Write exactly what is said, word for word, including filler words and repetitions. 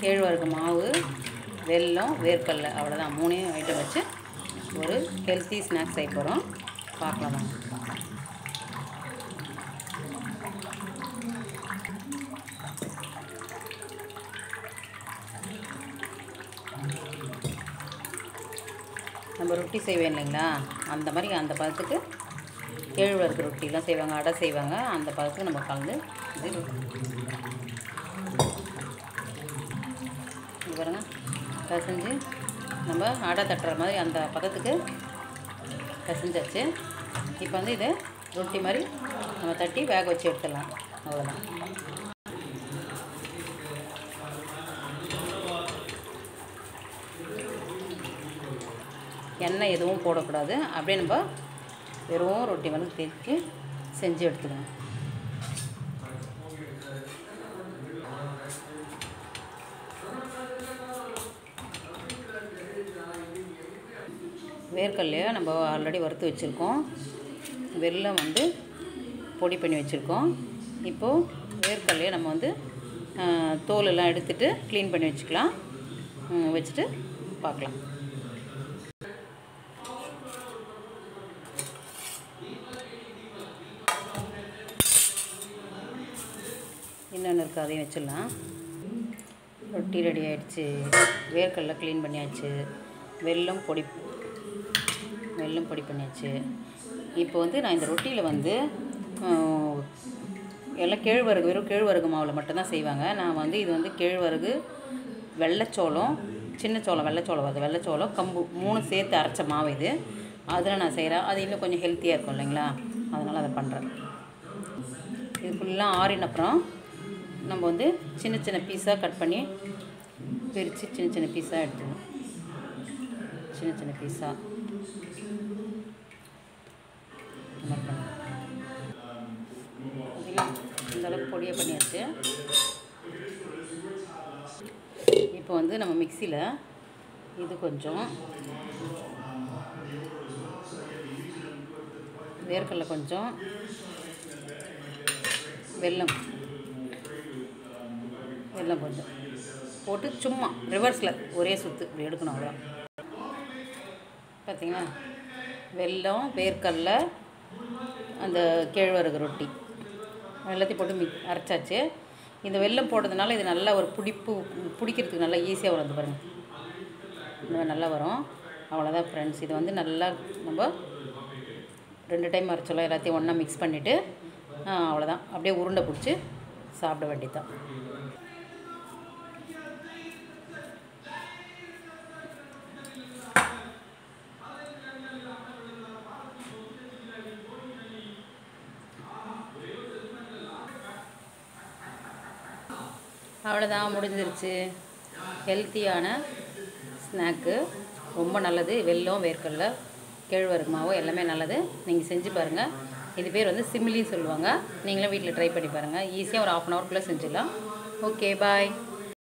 கேழ்வரகு மாவு, வெல்லம், வேர்க்கடலை, அவ்வளோதான். மூணையும் ஐட்டம் வச்சு ஒரு ஹெல்த்தி ஸ்நாக்ஸ் செய்ய போகிறோம். பார்க்கலாம் வாங்க. நம்ம ரொட்டி செய்வேன் இல்லைங்களா, அந்த மாதிரி அந்த பதத்துக்கு கேழ்வரகு ரொட்டிலாம் செய்வாங்க, அடை செய்வாங்க. அந்த பதத்துக்கு நம்ம கலந்து இது இது பாருங்க பிசைஞ்சு நம்ம அடை தட்டுற மாதிரி அந்த பதத்துக்கு பிசைஞ்சாச்சு. இப்போ வந்து இதை ரொட்டி மாதிரி நம்ம தட்டி வேக வச்சு எடுத்துடலாம். அவ்வளோதான். எண்ணெய் எதுவும் போடக்கூடாது. அப்படியே நம்ம வெறும் ரொட்டி மாதிரி தேய்ச்சி செஞ்சு எடுத்துக்கணும். வேர்க்கடலையை நம்ம ஆல்ரெடி வறுத்து வச்சுருக்கோம். வெல்லம் வந்து பொடி பண்ணி வச்சுருக்கோம். இப்போது வேர்க்கடலையை நம்ம வந்து தோலெல்லாம் எடுத்துகிட்டு க்ளீன் பண்ணி வச்சுக்கலாம். வச்சுட்டு பார்க்கலாம். இன்னொன்று இருக்குது, அதையும் வச்சிடலாம். ரொட்டி ரெடி ஆகிடுச்சு. வேர்க்கடலை க்ளீன் பண்ணியாச்சு. வெல்லம் பொடி வெல்லம் பொடி பண்ணியாச்சு. இப்போ வந்து நான் இந்த ரொட்டியில் வந்து எல்லாம் கேழ்வரகு, வெறும் கேழ்வரகு மாவில் மட்டும்தான் செய்வாங்க. நான் வந்து இது வந்து கேழ்வரகு, வெள்ளைச்சோளம், சின்ன சோளம், வெள்ளைச்சோளம், அது வெள்ளைச்சோளம், கம்பு மூணு சேர்த்து அரைச்ச மாவு இது. அதில் நான் செய்கிறேன். அது இன்னும் கொஞ்சம் ஹெல்த்தியாக இருக்கும் இல்லைங்களா, அதனால் அதை பண்ணுறேன். இது ஃபுல்லாக ஆறின அப்புறம் நம்ம வந்து சின்ன சின்ன பீஸாக கட் பண்ணி பிரித்து சின்ன சின்ன பீஸாக எடுத்துக்கணும். சின்ன சின்ன பீஸாக இந்தளவுக்கு பொடியை பண்ணியாச்சு. இப்போ வந்து நம்ம மிக்சியில் இது கொஞ்சம் வேர்க்கடலை, கொஞ்சம் வெல்லம் வெல்லம் கொஞ்சம் போட்டு சும்மா ரிவர்ஸில் ஒரே சுற்று இப்படி எடுக்கணும். அவ்வளோதான். பார்த்திங்களா, வெல்லம், வேர்க்கடலை, அந்த கேழ்வரகு ரொட்டி எல்லாத்தையும் போட்டு மிக் அரைச்சாச்சு. இந்த வெல்லம் போடுறதுனால இது நல்லா ஒரு பிடிப்பு பிடிக்கிறதுக்கு நல்லா ஈஸியாக வரும். அது பாருங்கள், இந்த மாதிரி நல்லா வரும். அவ்வளோதான் ஃப்ரெண்ட்ஸ். இது வந்து நல்லா நம்ம ரெண்டு டைம் அரைச்சோம். எல்லாத்தையும் ஒன்றா மிக்ஸ் பண்ணிவிட்டு அவ்வளோதான், அப்படியே உருண்டை பிடிச்சி சாப்பிட வேண்டியதுதான். அவ்வளோதான், முடிஞ்சிருச்சு. ஹெல்த்தியான ஸ்நாக்கு, ரொம்ப நல்லது. வெல்லம், வேர்க்கடலை, கேழ்வரகு மாவு எல்லாமே நல்லது. நீங்கள் செஞ்சு பாருங்கள். இது பேர் வந்து சிம்லின்னு சொல்லுவாங்க. நீங்களும் வீட்டில் ட்ரை பண்ணி பாருங்கள். ஈஸியாக ஒரு ஆஃப் அன் ஹவர்க்குள்ளே செஞ்சிடலாம். ஓகே, பாய்.